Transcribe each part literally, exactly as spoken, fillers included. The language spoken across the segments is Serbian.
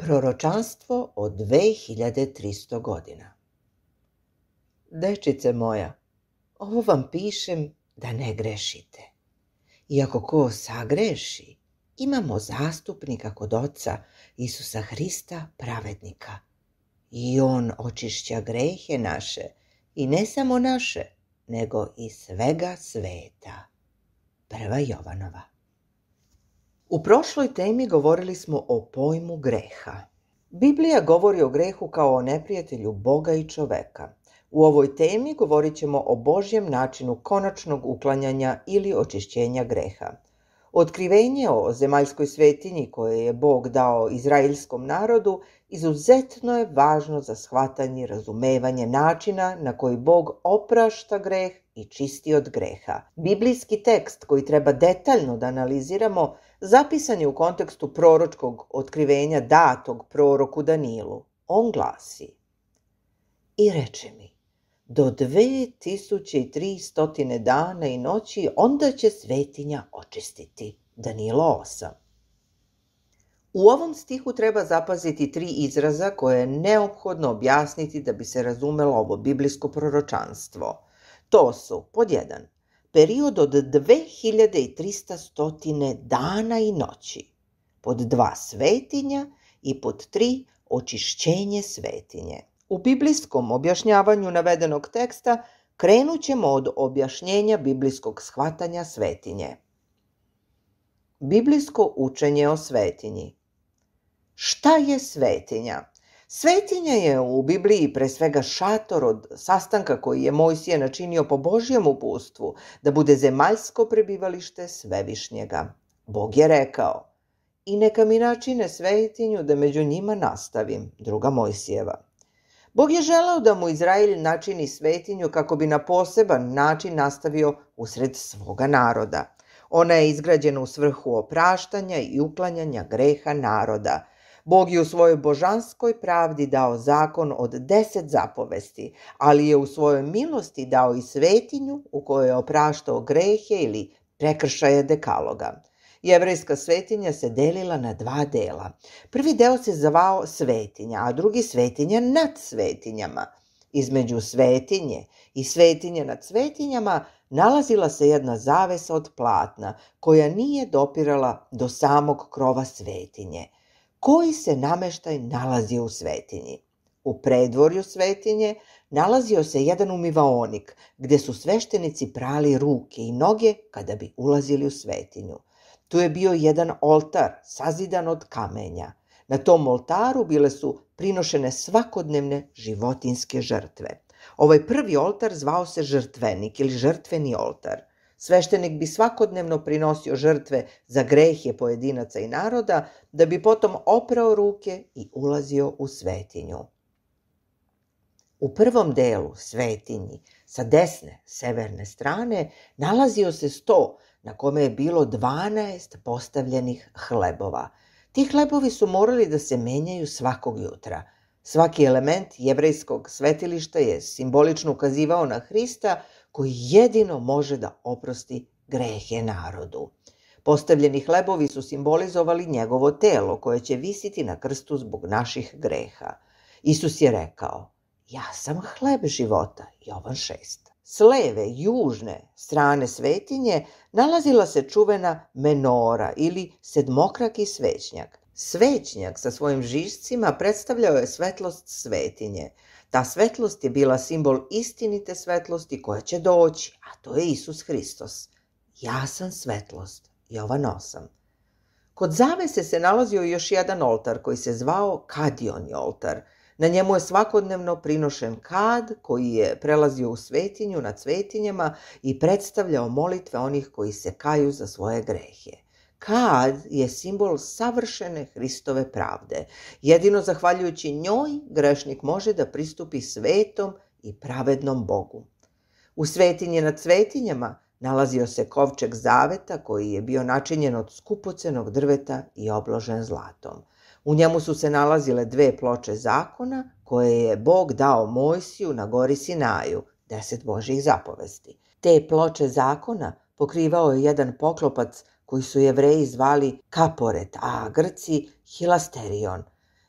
Proročanstvo od dve hiljade tristo godina. Dečice moja, ovo vam pišem da ne grešite. Iako ko sagreši, imamo zastupnika kod Oca, Isusa Hrista, pravednika. I on očišća grehe naše, i ne samo naše, nego i svega sveta. Prva Jovanova. U prošloj temi govorili smo o pojmu greha. Biblija govori o grehu kao o neprijatelju Boga i čoveka. U ovoj temi govorit ćemo o Božjem načinu konačnog uklanjanja ili očišćenja greha. Otkrivenje o zemaljskoj svetinji koje je Bog dao izraelskom narodu izuzetno je važno za shvatanje i razumevanje načina na koji Bog oprašta greh i čisti od greha. Biblijski tekst koji treba detaljno da analiziramo zapisan je u kontekstu proročkog otkrivenja datog proroku Danilu. On glasi: I reče mi, do dve tisuće tristo dana i noći onda će svetinja očistiti. Danilo osam. U ovom stihu treba zapaziti tri izraza koje je neophodno objasniti da bi se razumelo ovo biblijsko proročanstvo. To su, pod jedan, period od dve hiljade tristo dana i noći, pod dva, svetinja i pod tri, očišćenje svetinje. U biblijskom objašnjavanju navedenog teksta krenut ćemo od objašnjenja biblijskog shvatanja svetinje. Biblijsko učenje o svetinji. Šta je svetinja? Svetinja je u Bibliji pre svega šator od sastanka koji je Mojsije načinio po Božjem uputstvu da bude zemaljsko prebivalište Svevišnjega. Bog je rekao: I neka mi načine svetinju da među njima nastavim. Druga Mojsijeva. Bog je želeo da mu Izrael načini svetinju kako bi na poseban način nastavio usred svoga naroda. Ona je izgrađena u svrhu opraštanja i uklanjanja greha naroda. Bog je u svojoj božanskoj pravdi dao zakon od deset zapovesti, ali je u svojoj milosti dao i svetinju u kojoj je opraštao grehe ili prekršaje dekaloga. Jevrejska svetinja se delila na dva dela. Prvi deo se zvao svetinja, a drugi svetinja nad svetinjama. Između svetinje i svetinje nad svetinjama nalazila se jedna zavesa od platna koja nije dopirala do samog krova svetinje. Koji se nameštaj nalazio u svetinji? U predvorju svetinje nalazio se jedan umivaonik gde su sveštenici prali ruke i noge kada bi ulazili u svetinju. Tu je bio jedan oltar sazidan od kamenja. Na tom oltaru bile su prinošene svakodnevne životinjske žrtve. Ovaj prvi oltar zvao se žrtvenik ili žrtveni oltar. Sveštenik bi svakodnevno prinosio žrtve za grehe pojedinaca i naroda, da bi potom oprao ruke i ulazio u svetinju. U prvom delu svetinji, sa desne, severne strane, nalazio se sto na kome je bilo dvanaest postavljenih hlebova. Ti hlebovi su morali da se menjaju svakog jutra. Svaki element jevrejskog svetilišta je simbolično ukazivao na Hrista, koji jedino može da oprosti grehe narodu. Postavljeni hlebovi su simbolizovali njegovo telo koje će visiti na krstu zbog naših greha. Isus je rekao: Ja sam hleb života. Jovan šest. S leve, južne strane svetinje nalazila se čuvena menora ili sedmokraki svećnjak. Svećnjak sa svojim žišcima predstavljao je svetlost svetinje. Ta svetlost je bila simbol istinite svetlosti koja će doći, a to je Isus Hristos. Ja sam svetlost. Jovan osam. Kod zavese se nalazio još jedan oltar koji se zvao kadioni oltar. Na njemu je svakodnevno prinošen kad koji je prelazio u svetinju nad svetinjama i predstavljao molitve onih koji se kaju za svoje grehe. Kad je simbol savršene Hristove pravde. Jedino zahvaljujući njoj grešnik može da pristupi svetom i pravednom Bogu. U svetinji nad svetinjama nalazio se kovčeg zaveta koji je bio načinjen od skupocenog drveta i obložen zlatom. U njemu su se nalazile dve ploče zakona koje je Bog dao Mojsiju na gori Sinaju, deset Božjih zapovesti. Te ploče zakona pokrivao je jedan poklopac koji su Jevreji zvali kaporet, a Grci hilasterion.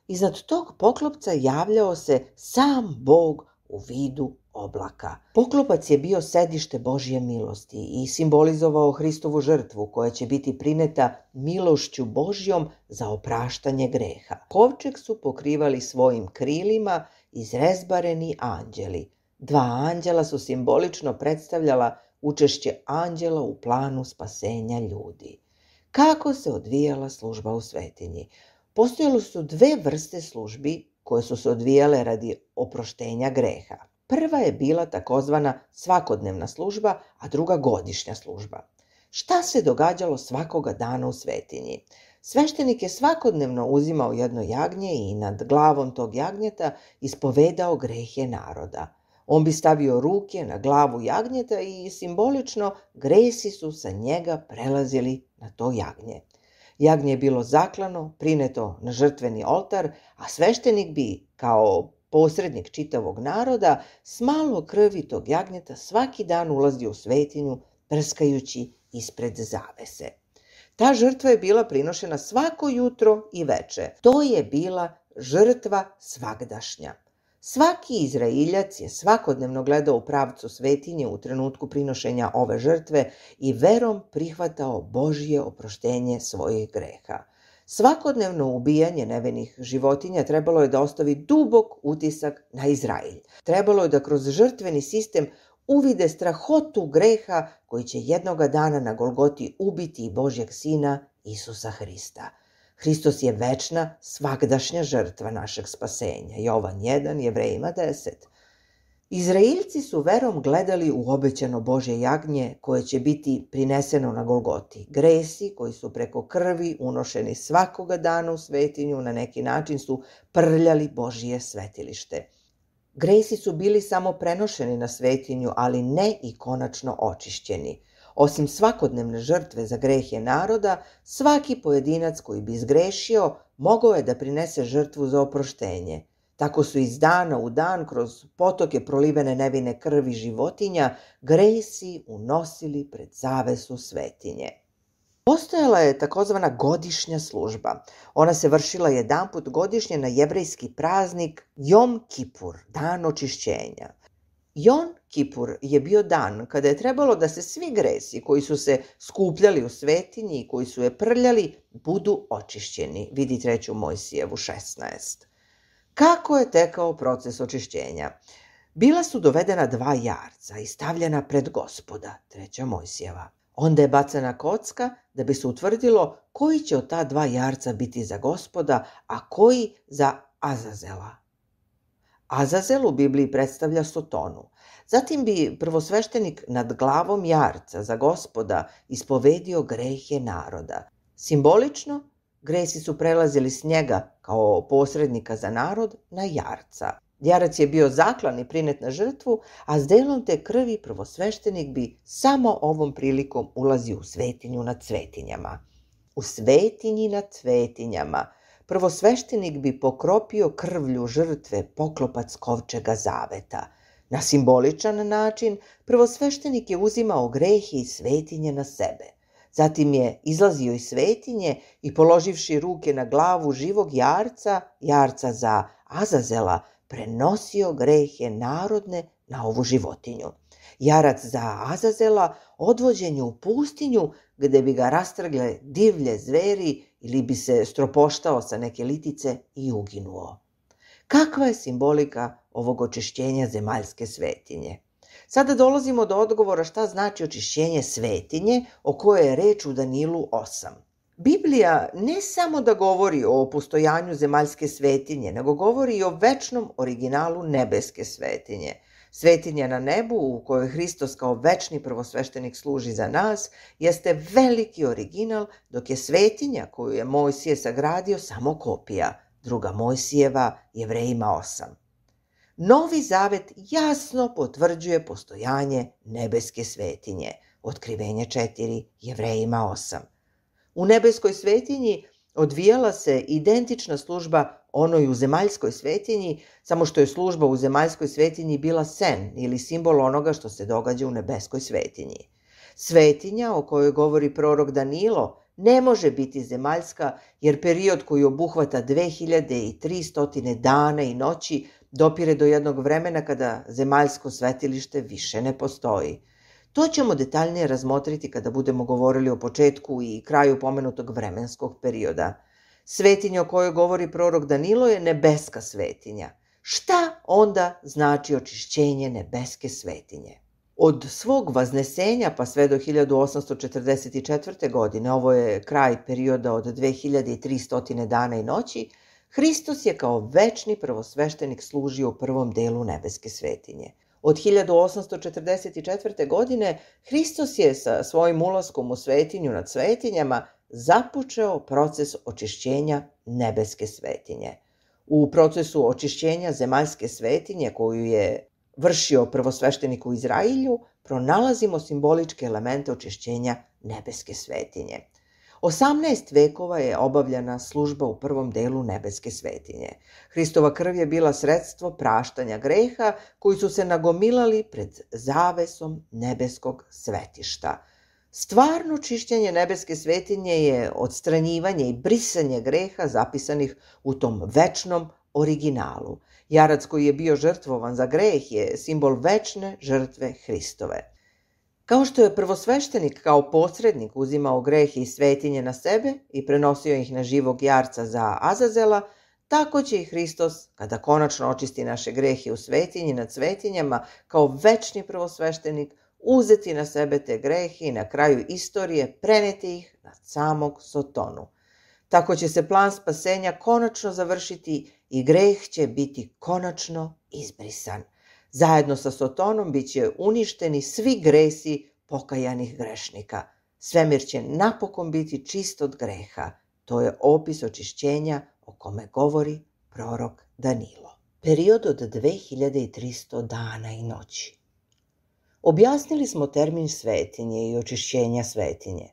Iznad tog poklopca javljao se sam Bog u vidu oblaka. Poklopac je bio sedište Božje milosti i simbolizovao Hristovu žrtvu koja će biti prineta milošću Božjom za opraštanje greha. Kovčeg su pokrivali svojim krilima izrezbareni anđeli. Dva anđela su simbolično predstavljala učešće anđela u planu spasenja ljudi. Kako se odvijala služba u svetinji? Postojale su dve vrste službi koje su se odvijale radi oproštenja greha. Prva je bila takozvana svakodnevna služba, a druga godišnja služba. Šta se događalo svakoga dana u svetinji? Sveštenik je svakodnevno uzimao jedno jagnje i nad glavom tog jagnjeta ispovedao grehe naroda. On bi stavio ruke na glavu jagnjeta i simbolično gresi su sa njega prelazili na to jagnje. Jagnje je bilo zaklano, prineto na žrtveni oltar, a sveštenik bi, kao posrednik čitavog naroda, s malo krvi tog jagnjeta svaki dan ulazio u svetinju, prskajući ispred zavese. Ta žrtva je bila prinošena svako jutro i veče. To je bila žrtva svagdašnja. Svaki Izraeljac je svakodnevno gledao u pravcu svetinje u trenutku prinošenja ove žrtve i verom prihvatao Božje oproštenje svojih greha. Svakodnevno ubijanje nevinih životinja trebalo je da ostavi dubok utisak na Izraelj. Trebalo je da kroz žrtveni sistem uvide strahotu greha koji će jednoga dana na Golgoti ubiti i Božjeg Sina Isusa Hrista. Hristos je večna, svagdašnja žrtva našeg spasenja. Jovan jedan, Jevrejima deset. Izraeljci su verom gledali u obećano Božje jagnje koje će biti prineseno na Golgoti. Gresi koji su preko krvi unošeni svakoga dana u svetinju na neki način su prljali Božje svetilište. Gresi su bili samo prenošeni na svetinju, ali ne i konačno očišćeni. Osim svakodnevne žrtve za grehe naroda, svaki pojedinac koji bi zgrešio mogao je da prinese žrtvu za oproštenje. Tako su iz dana u dan kroz potoke prolivene nevine krvi životinja gresi unosili pred zavesu svetinje. Postojala je takozvana godišnja služba. Ona se vršila jedanput godišnje na jevrejski praznik Jom Kipur, dan očišćenja. Jom Kipur je bio dan kada je trebalo da se svi gresi koji su se skupljali u svetinji i koji su je prljali budu očišćeni. Vidi treću Mojsijevu šesnaest. Kako je tekao proces očišćenja? Bila su dovedena dva jarca i stavljena pred Gospoda, treća Mojsijeva. Onda je bacana kocka da bi se utvrdilo koji će od ta dva jarca biti za Gospoda, a koji za Azazela. Azazel u Bibliji predstavlja Sotonu. Zatim bi prvosveštenik nad glavom jarca za Gospoda ispovedio grehe naroda. Simbolično, gresi su prelazili s njega kao posrednika za narod na jarca. Jarac je bio zaklan i prinet na žrtvu, a s delom te krvi prvosveštenik bi samo ovom prilikom ulazio u svetinju nad svetinjama. U svetinji nad svetinjama prvosveštenik bi pokropio krvlju žrtve poklopac kovčega zaveta. Na simboličan način prvosveštenik je uzimao grehe iz svetinje na sebe. Zatim je izlazio iz svetinje i položivši ruke na glavu živog jarca, jarca za Azazela, prenosio grehe narodne na ovu životinju. Jarac za Azazela odvođen je u pustinju gde bi ga rastrgle divlje zveri ili bi se stropoštao sa neke litice i uginuo. Kakva je simbolika ovog očišćenja zemaljske svetinje? Sada dolazimo do odgovora šta znači očišćenje svetinje o kojoj je reč u Danilu osam. Biblija ne samo da govori o postojanju zemaljske svetinje, nego govori i o večnom originalu nebeske svetinje. Svetinja na nebu, u kojoj Hristos kao večni prvosveštenik služi za nas, jeste veliki original, dok je svetinja koju je Mojsije sagradio samo kopija, druga Mojsijeva, Jevrejima osam. Novi zavet jasno potvrđuje postojanje nebeske svetinje, Otkrivenje četiri, Jevrejima osam. U nebeskoj svetinji odvijala se identična služba onoj u zemaljskoj svetinji, samo što je služba u zemaljskoj svetinji bila sen ili simbol onoga što se događa u nebeskoj svetinji. Svetinja o kojoj govori prorok Danilo ne može biti zemaljska jer period koji obuhvata dve hiljade tristo dana i noći dopire do jednog vremena kada zemaljsko svetilište više ne postoji. To ćemo detaljnije razmotriti kada budemo govorili o početku i kraju pomenutog vremenskog perioda. Svetinja o kojoj govori prorok Danilo je nebeska svetinja. Šta onda znači očišćenje nebeske svetinje? Od svog vaznesenja pa sve do hiljadu osamsto četrdeset četvrte. godine, ovo je kraj perioda od dve hiljade tristo dana i noći, Hristos je kao večni prvosveštenik služio u prvom delu nebeske svetinje. Od hiljadu osamsto četrdeset četvrte. godine Hristos je sa svojim ulaskom u svetinju nad svetinjama započeo proces očišćenja nebeske svetinje. U procesu očišćenja zemaljske svetinje koju je vršio prvosveštenik u Izrailju, pronalazimo simboličke elemente očišćenja nebeske svetinje. osamnaest vekova je obavljena služba u prvom delu nebeske svetinje. Hristova krv je bila sredstvo praštanja greha koji su se nagomilali pred zavesom nebeskog svetišta. Stvarno čišćenje nebeske svetinje je odstranjivanje i brisanje greha zapisanih u tom večnom originalu. Jarac koji je bio žrtvovan za greh je simbol večne žrtve Hristove. Kao što je prvosveštenik kao posrednik uzimao greh i svetinje na sebe i prenosio ih na živog jarca za Azazela, tako će i Hristos, kada konačno očisti naše grehe u svetinji nad svetinjama, kao večni prvosveštenik, uzeti na sebe te grehe i na kraju istorije preneti ih na samog Sotonu. Tako će se plan spasenja konačno završiti i greh će biti konačno izbrisan. Zajedno sa Sotonom bit će uništeni svi gresi pokajanih grešnika. Svemir će napokon biti čist od greha. To je opis očišćenja o kome govori prorok Danilo. Period od dve hiljade tristo dana i noći. Objasnili smo termin svetinje i očišćenja svetinje.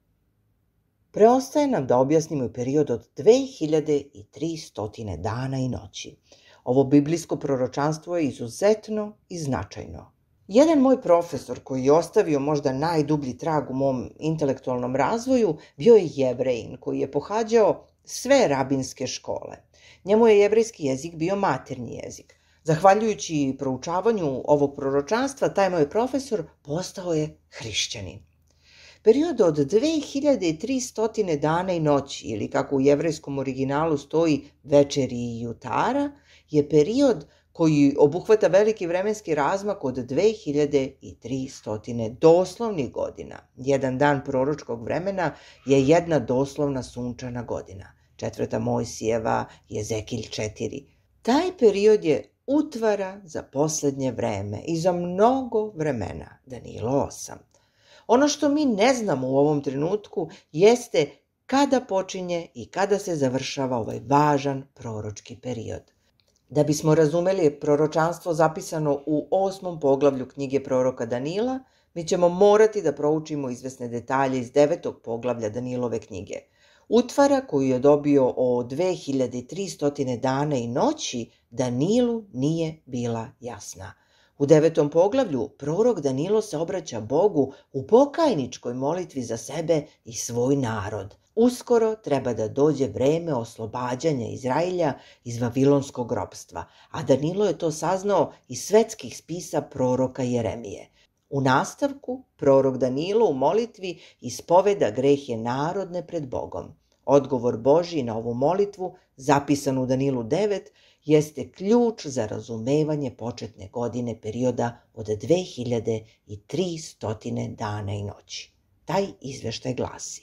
Preostaje nam da objasnimo i period od dve hiljade tristo dana i noći. Ovo biblijsko proročanstvo je izuzetno i značajno. Jedan moj profesor koji je ostavio možda najdublji trag u mom intelektualnom razvoju bio je Jevrejin koji je pohađao sve rabinske škole. Njemu je jevrejski jezik bio maternji jezik. Zahvaljujući proučavanju ovog proročanstva, taj moj profesor postao je hrišćanin. Period od dve hiljade tristo dana i noći, ili kako u jevrejskom originalu stoji večeri i jutara, je period koji obuhvata veliki vremenski razmak od dve hiljade tristo doslovnih godina. Jedan dan proročkog vremena je jedna doslovna sunčana godina. Četvrta Mojsijeva, Jezekilj četiri. Taj period je utvara za poslednje vreme i za mnogo vremena, Danilo osam. Ono što mi ne znamo u ovom trenutku jeste kada počinje i kada se završava ovaj važan proročki period. Da bismo razumeli proročanstvo zapisano u osmom poglavlju knjige proroka Danila, mi ćemo morati da proučimo izvesne detalje iz devetog poglavlja Danilove knjige. Utvara koju je dobio o dve hiljade tristo dana i noći Danilu nije bila jasna. U devetom poglavlju prorok Danilo se obraća Bogu u pokajničkoj molitvi za sebe i svoj narod. Uskoro treba da dođe vreme oslobađanja Izrailja iz vavilonskog ropstva, a Danilo je to saznao iz svetskih spisa proroka Jeremije. U nastavku, prorok Danilo u molitvi ispoveda grehe narodne pred Bogom. Odgovor Božji na ovu molitvu, zapisan u Danilu devet, jeste ključ za razumevanje početne godine perioda od dve hiljade tristo dana i noći. Taj izveštaj glasi: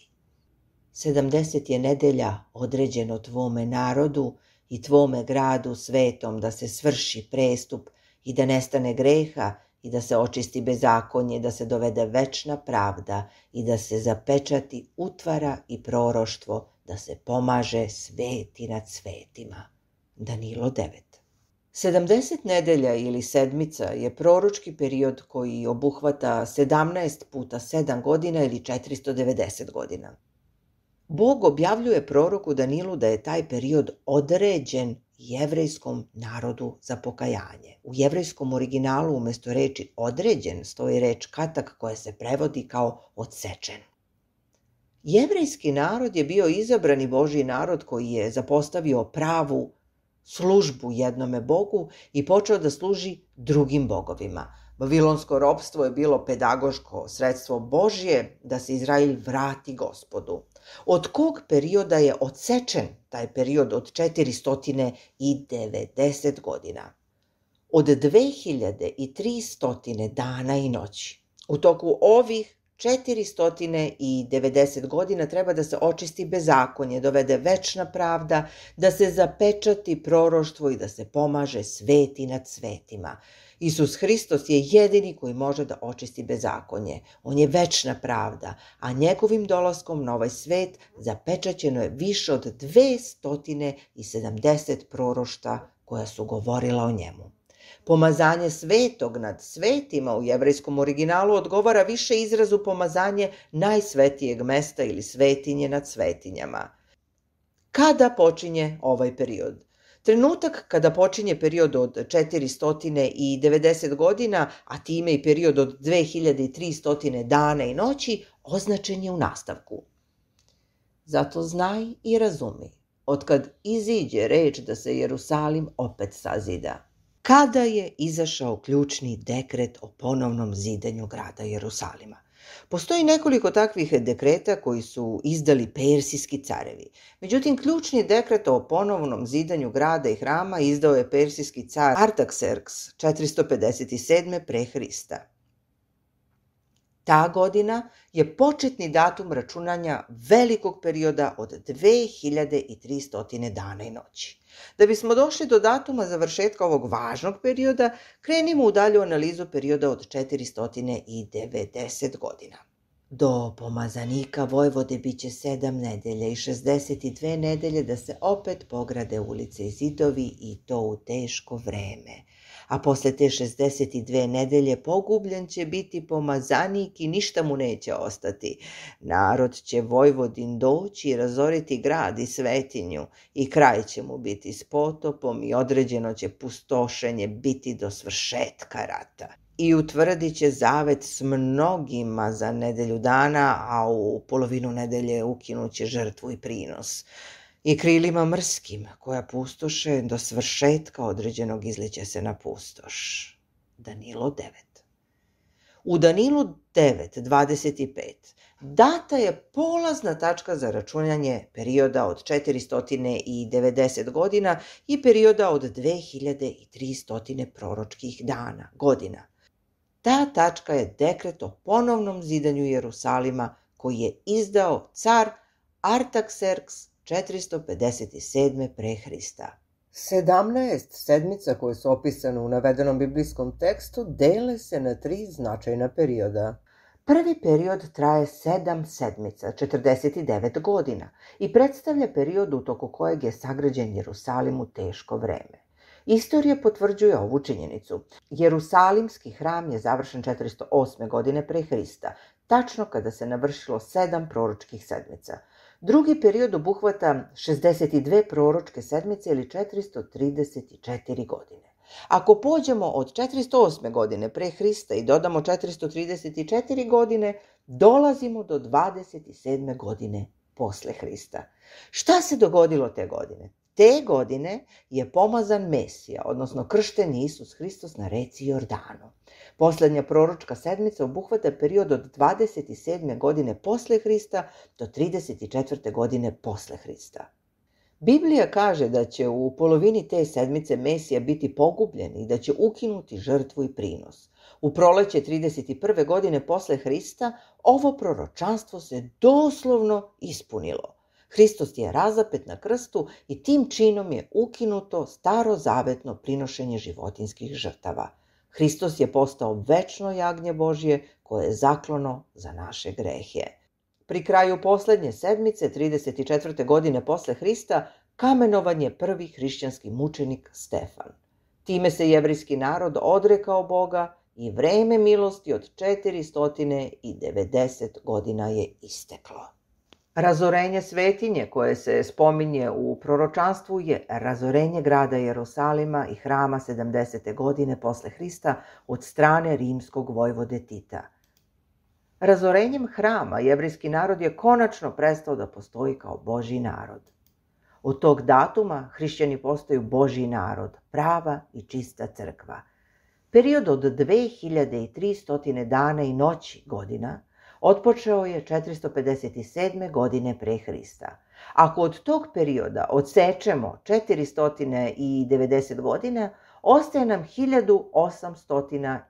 sedamdeset je nedelja određeno tvome narodu i tvome gradu svetom da se svrši prestup i da nestane greha i da se očisti bezakonje, da se dovede večna pravda i da se zapečati utvara i proroštvo, da se pomaže sveti nad svetima. Danilo devet. sedamdeset nedelja ili sedmica je proročki period koji obuhvata sedamnaest puta sedam godina ili četiristo devedeset godina. Bog objavljuje proroku Danilu da je taj period određen jevrejskom narodu za pokajanje. U jevrejskom originalu umesto reči određen stoji reč katak koja se prevodi kao odsečen. Jevrejski narod je bio izabrani Božji narod koji je zapostavio pravu službu jednome Bogu i počeo da služi drugim bogovima. Vavilonsko ropstvo je bilo pedagoško sredstvo Božje da se Izrael vrati Gospodu. Od kog perioda je odsečen taj period od četiristo devedeset godina? Od dve hiljade tristo dana i noći. U toku ovih četiristo devedeset godina treba da se očisti bezakonje, dovede večna pravda, da se zapečati proroštvo i da se pomaže sveti nad svetima. Isus Hristos je jedini koji može da očisti bezakonje. On je večna pravda, a njegovim dolaskom na ovaj svet zapečaćeno je više od dvesta sedamdeset prorošta koja su govorila o njemu. Pomazanje svetog nad svetima u jevrejskom originalu odgovara više izrazu pomazanje najsvetijeg mesta ili svetinje nad svetinjama. Kada počinje ovaj period? Trenutak kada počinje period od četiristo devedeset godina, a time i period od dve hiljade tristo dana i noći, označen je u nastavku. Zato znaj i razumi, otkad iziđe reč da se Jerusalim opet sazida. Kada je izašao ključni dekret o ponovnom zidanju grada Jerusalima? Postoji nekoliko takvih dekreta koji su izdali persijski carevi. Međutim, ključni dekret o ponovnom zidanju grada i hrama izdao je persijski car Artakserks četiristo pedeset sedme pre Hrista. Ta godina je početni datum računanja velikog perioda od dve hiljade tristo dana i noći. Da bismo došli do datuma završetka ovog važnog perioda, krenimo u dalju analizu perioda od četiristo devedeset godina. Do pomazanika Vojvode biće sedam nedelja i šezdeset dve nedelje da se opet pograde ulice i zidovi i to u teško vreme. A posle te šezdeset dve nedelje pogubljen će biti pomazanik i ništa mu neće ostati. Narod će Vojvodin doći i razoriti grad i svetinju i kraj će mu biti s potopom i određeno će pustošenje biti do svršetka rata. I utvrdit će zavet s mnogima za nedelju dana, a u polovinu nedelje ukinuće žrtvu i prinos. I krilima mrskim, koja pustoše do svršetka određenog izliće se na pustoš. Danilo devet. U Danilu devet dvadeset pet data je polazna tačka za računanje perioda od četiristo devedeset godina i perioda od dve hiljade tristo proročkih dana, godina. Ta tačka je dekret o ponovnom zidanju Jerusalima koji je izdao car Artakserks četiristo pedeset sedme pre Hrista. sedamnaest sedmica koje su opisane u navedenom biblijskom tekstu dele se na tri značajna perioda. Prvi period traje sedam sedmica, četrdeset devet godina i predstavlja period u toku kojeg je sagrađen Jerusalim u teško vreme. Istorija potvrđuje ovu činjenicu. Jerusalimski hram je završen četiristo osme godine pre Hrista, tačno kada se navršilo sedam proročkih sedmica. Drugi period obuhvata šezdeset dve proročke sedmice ili četiristo trideset četiri godine. Ako pođemo od četiristo osme godine pre Hrista i dodamo četiristo trideset četiri godine, dolazimo do dvadeset sedme godine posle Hrista. Šta se dogodilo te godine? Te godine je pomazan Mesija, odnosno kršten Isus Hristos na reci Jordanu. Poslednja proročka sedmica obuhvata period od dvadeset sedme godine posle Hrista do trideset četvrte godine posle Hrista. Biblija kaže da će u polovini te sedmice Mesija biti pogubljen i da će ukinuti žrtvu i prinos. U proleće trideset prve godine posle Hrista ovo proročanstvo se doslovno ispunilo. Hristos je razapet na krstu i tim činom je ukinuto starozavetno prinošenje životinjskih žrtava. Hristos je postao večno jagnje Božje koje je zaklono za naše grehe. Pri kraju poslednje sedmice, trideset četvrte godine posle Hrista, kamenovan je prvi hrišćanski mučenik Stefan. Time se jevrejski narod odrekao Boga i vreme milosti od četiristo devedeset godina je isteklo. Razorenje svetinje koje se spominje u proročanstvu je razorenje grada Jerusalima i hrama sedamdesete godine posle Hrista od strane rimskog vojvode Tita. Razorenjem hrama jevrejski narod je konačno prestao da postoji kao Božji narod. Od tog datuma hrišćani postaju Božji narod, prava i čista crkva. Period od dve hiljade tristo dana i noći godina otpočeo je četiristo pedeset sedme. godine pre Hrista. Ako od tog perioda odsečemo četiristo devedeset godina, ostaje nam hiljadu osamsto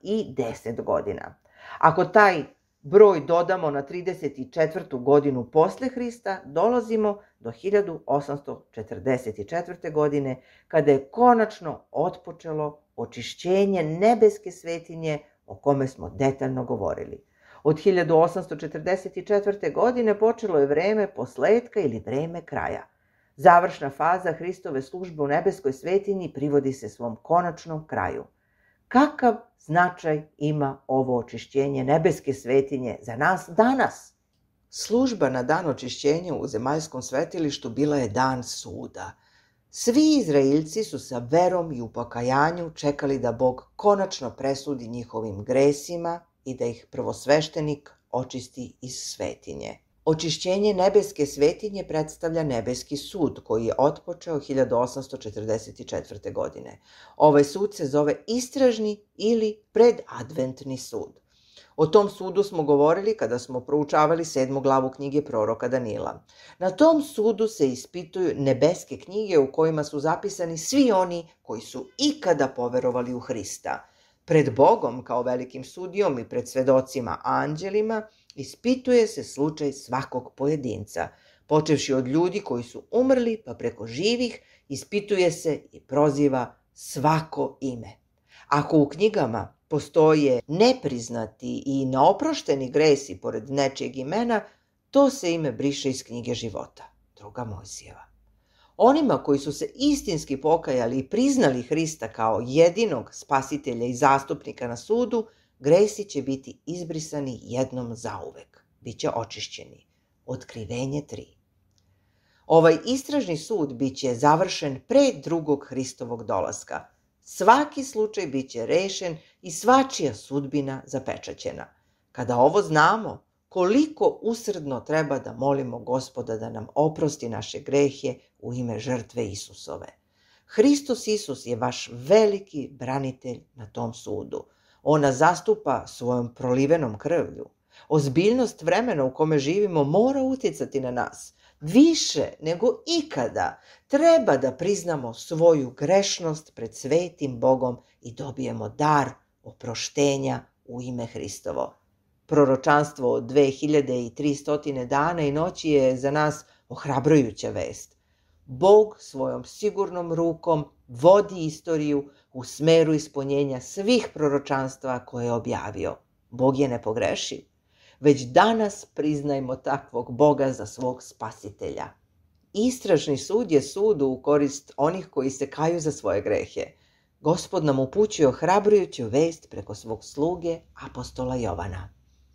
deset godina. Ako taj broj dodamo na trideset četvrtu godinu posle Hrista, dolazimo do hiljadu osamsto četrdeset četvrte. godine, kada je konačno otpočelo očišćenje nebeske svetinje o kome smo detaljno govorili. Od hiljadu osamsto četrdeset četvrte. godine počelo je vreme posletka ili vreme kraja. Završna faza Hristove službe u nebeskoj svetinji privodi se svom konačnom kraju. Kakav značaj ima ovo očišćenje nebeske svetinje za nas danas? Služba na dan očišćenja u zemaljskom svetilištu bila je dan suda. Svi Izraeljci su sa verom i u pokajanju čekali da Bog konačno presudi njihovim gresima i da ih prvosveštenik očisti iz svetinje. Očišćenje nebeske svetinje predstavlja nebeski sud koji je otpočeo hiljadu osamsto četrdeset četvrte. godine. Ovaj sud se zove istražni ili predadventni sud. O tom sudu smo govorili kada smo proučavali sedmu glavu knjige proroka Danila. Na tom sudu se ispituju nebeske knjige u kojima su zapisani svi oni koji su ikada poverovali u Hrista. Pred Bogom kao velikim sudijom i pred svedocima anđelima ispituje se slučaj svakog pojedinca. Počevši od ljudi koji su umrli pa preko živih, ispituje se i proziva svako ime. Ako u knjigama postoje nepriznati i neoprošteni gresi pored nečijeg imena, to se ime briše iz knjige života. Druga Mojsijeva. Onima koji su se istinski pokajali i priznali Hrista kao jedinog spasitelja i zastupnika na sudu, gresi će biti izbrisani jednom zauvek. Biće očišćeni. Otkrivenje tri. Ovaj istražni sud biće završen pre drugog Hristovog dolaska. Svaki slučaj biće rešen i svačija sudbina zapečaćena. Kada ovo znamo, koliko usrdno treba da molimo Gospoda da nam oprosti naše grehe u ime žrtve Isusove. Hristos Isus je vaš veliki branitelj na tom sudu. On nas zastupa svojom prolivenom krvlju. Ozbiljnost vremena u kome živimo mora utjecati na nas. Više nego ikada treba da priznamo svoju grešnost pred svetim Bogom i dobijemo dar oproštenja u ime Hristovo. Proročanstvo od dve hiljade tristo dana i noći je za nas ohrabrujuća vest. Bog svojom sigurnom rukom vodi istoriju u smeru ispunjenja svih proročanstva koje je objavio. Bog je nepogrešiv. Već danas priznajmo takvog Boga za svog spasitelja. Istražni sud je sud u korist onih koji se kaju za svoje grehe. Gospod nam upućuje ohrabrujuću vest preko svog sluge apostola Jovana.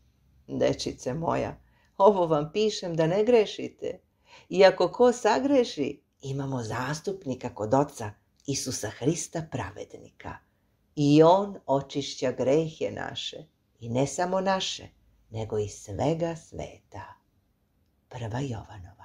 Dečice moja, ovo vam pišem da ne grešite. Iako ko sagreši, imamo zastupnika kod Oca, Isusa Hrista pravednika. I on očišća grehe naše, i ne samo naše, nego i svega sveta. Prva Jovanova.